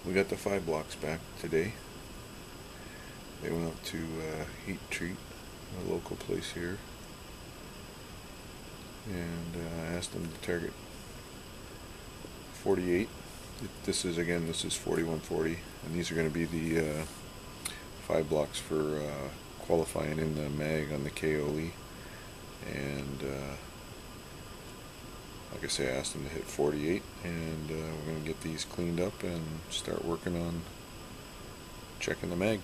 We got the 5 blocks back today. They went up to Heat Treat, a local place here, and I asked them to target 48. This is 4140, and these are going to be the 5 blocks for qualifying in the mag on the KOE. And like I say, I asked them to hit 48, and we're going to get these cleaned up and start working on checking the mag.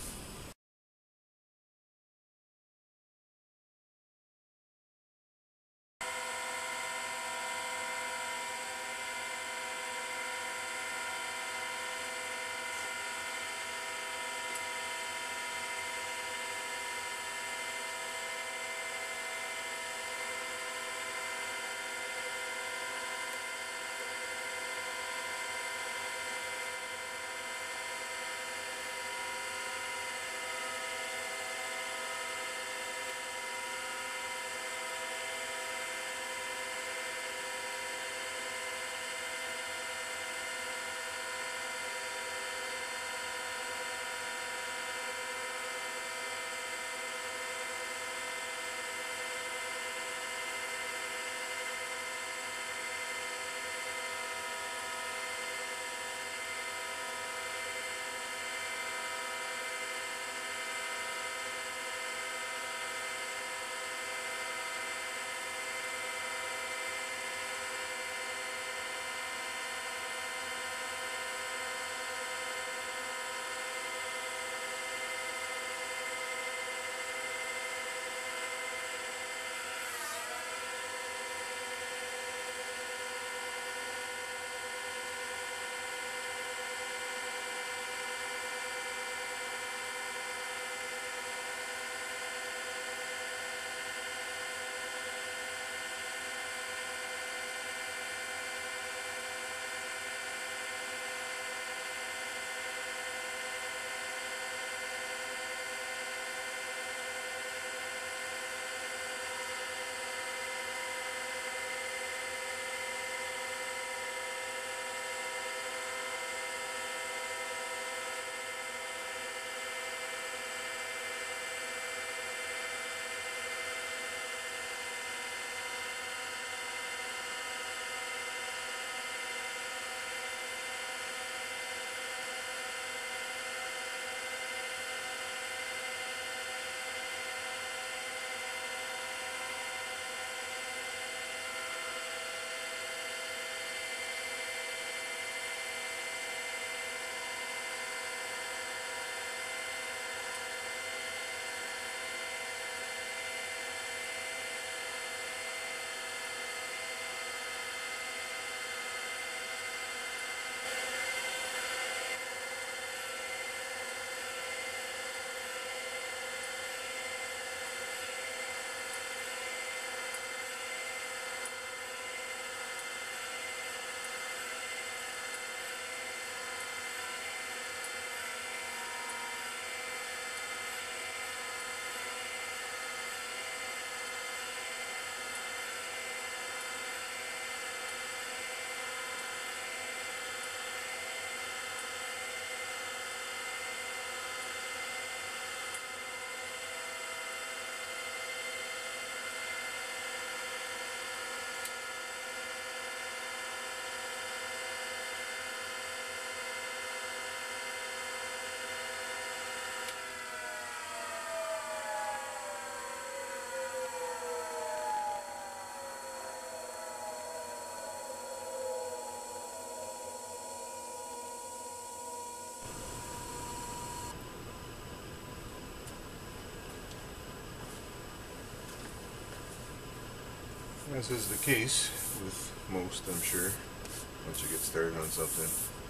As is the case with most, I'm sure, once you get started on something,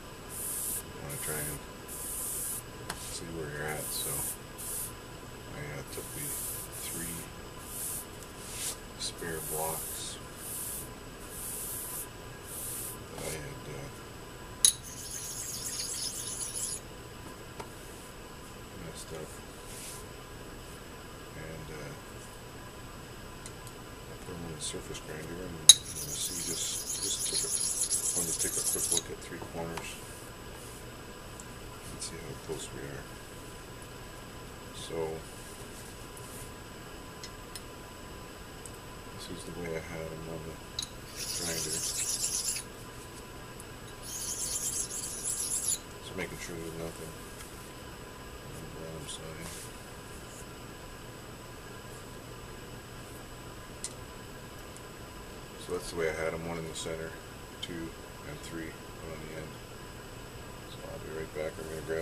you want to try and see where you're at. So I took the 3 spare blocks that I had messed up, and put them in the surface grinder, and you see just wanted to take a quick look at 3 corners. see how close we are. So this is the way I had them on the grinder. Just making sure there's nothing on the bottom side. So that's the way I had them, one in the center, 2 and 3 on the end. So I'll be right back. I'm going to grab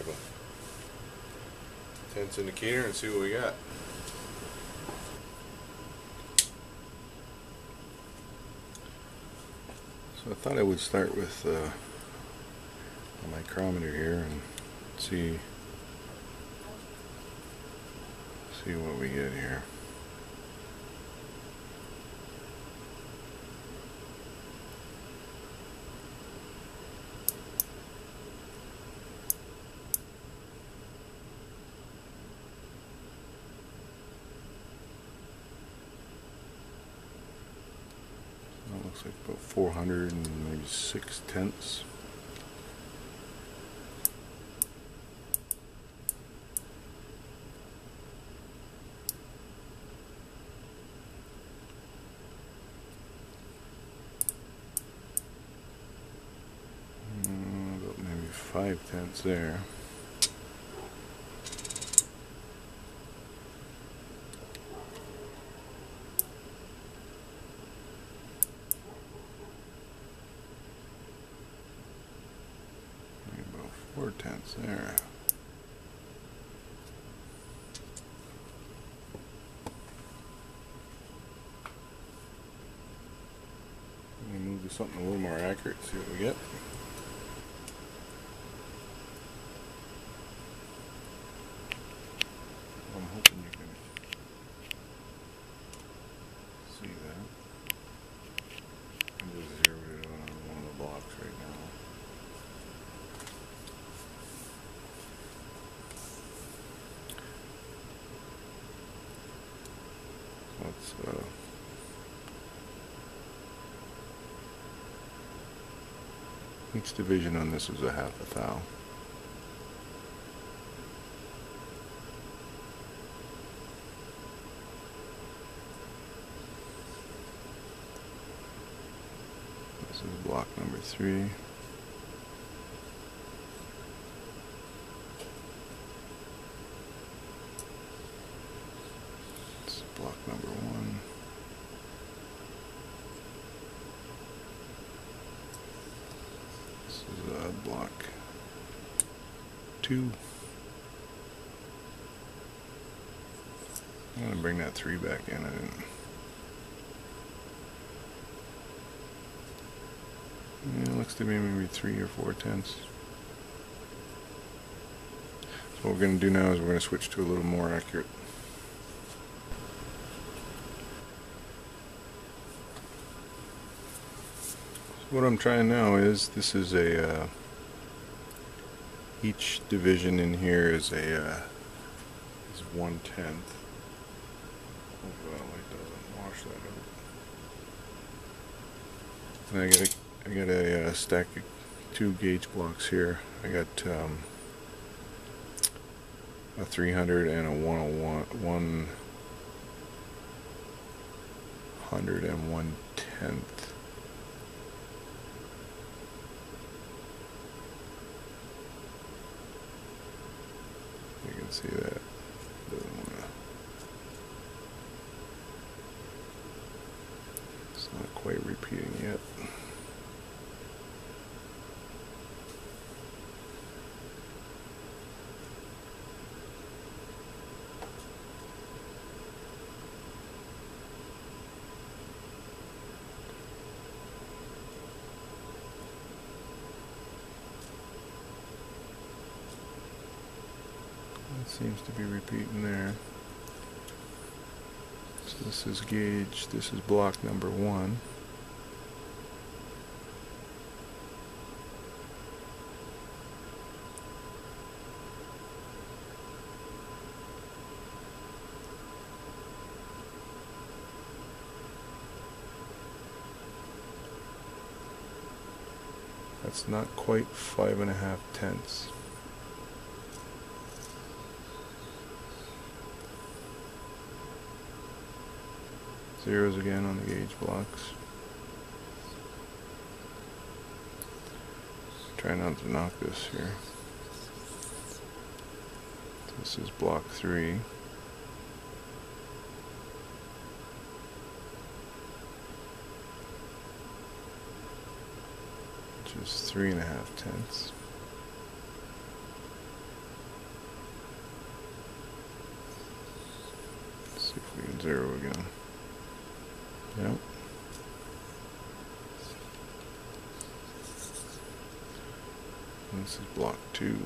a tense indicator and see what we got. So I thought I would start with a micrometer here and see what we get here. That looks like about 400 and maybe 6/10. About maybe 5/10 there. About 4/10 there. I'm going to move to something a little more accurate, see what we get. I'm hoping you can see that. I'm just zeroed it on one of the blocks right now. So that's each division on this is a 1/2 thou. This is block number 3. This is block number 1. This is block 2. I'm going to bring that 3 back in. I didn't. Yeah, it looks to me maybe 3 or 4/10. So what we're going to do now is we're going to switch to a little more accurate. So what I'm trying now is, this is a each division in here is a is 1/10. Hopefully that light doesn't wash that out. And I got a stack of 2 gauge blocks here. I got a 300 and a 101, 100 and 1/10. You can see that. Doesn't wanna. It's not quite repeating yet. It seems to be repeating there. So this is gauge, this is block number 1. That's not quite 5 1/2 tenths. zeros again on the gauge blocks. Try not to knock this here. This is block 3. Which is 3.5/10. Let's see if we can zero again. Yep. And this is block 2.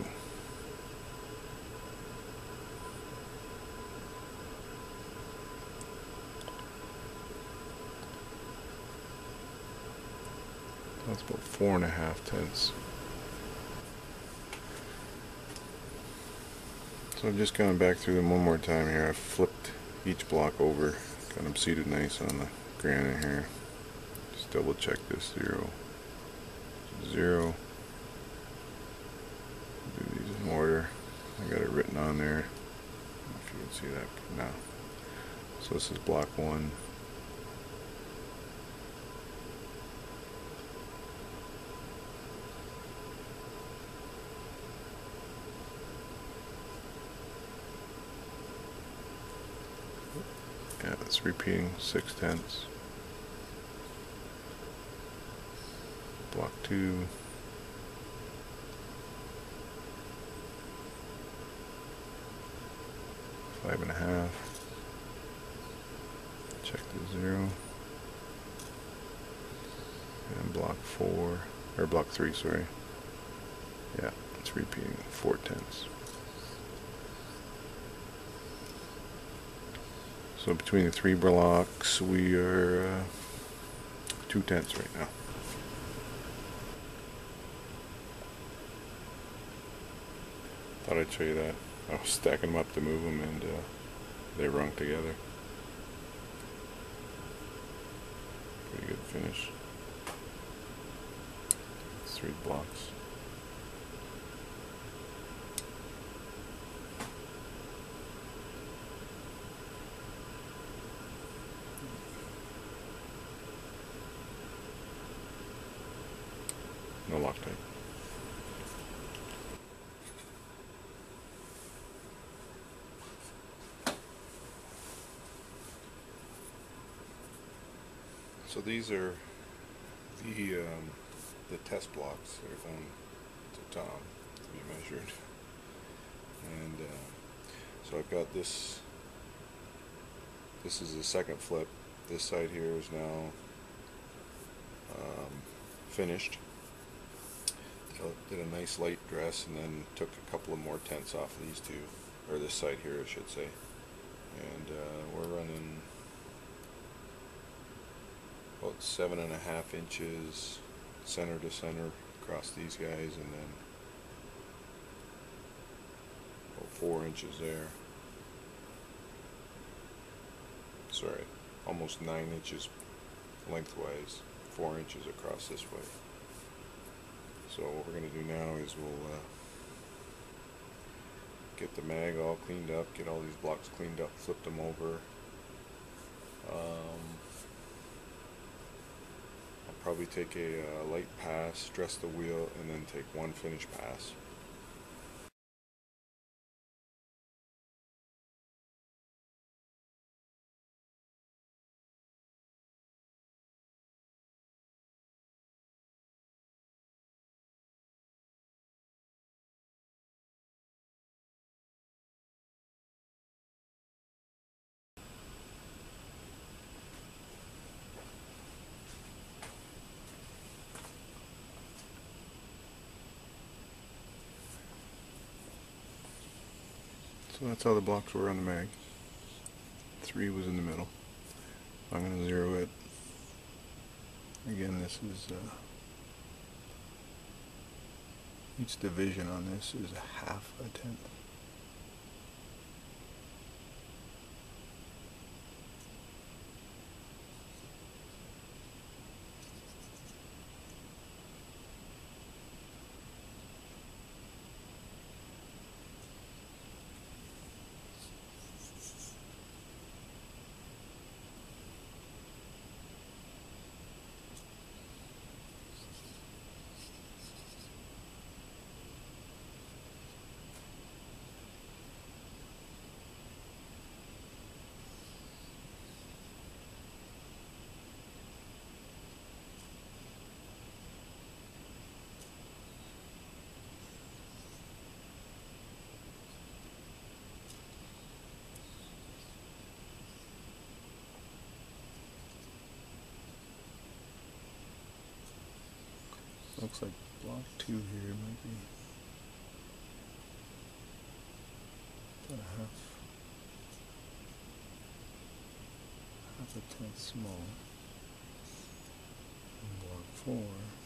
That's about 4.5/10. So I've just gone back through them one more time here. I've flipped each block over, got them seated nice on the granite here. Just double check this 0. 0. Do these in order. I got it written on there. I don't know if you can see that now. So this is block 1. Yeah, it's repeating 6/10. Block 2. Five and a half. Check the 0. And block 4, or block 3, sorry. Yeah, it's repeating 4/10. So between the 3 blocks, we are 2/10 right now. Thought I'd show you that. I was stacking them up to move them, and they rung together. Pretty good finish. 3 blocks. No Loctite. So these are the test blocks that are found to Tom to be measured, and so I've got this. This is the second flip. This side here is now finished. Did a nice light dress, and then took a couple of more tenths off of these two, or this side here, I should say. And we're running about 7.5 inches center to center across these guys, and then about 4 inches there. Sorry, almost 9 inches lengthwise, 4 inches across this way. So what we're going to do now is we'll get the mag all cleaned up, get all these blocks cleaned up, flip them over. I'll probably take a light pass, dress the wheel, and then take one finish pass. So that's how the blocks were on the mag. 3 was in the middle. I'm going to zero it. Again, this is each division on this is 1/2 tenth. looks like block 2 here might be about half a tenth small. And block 4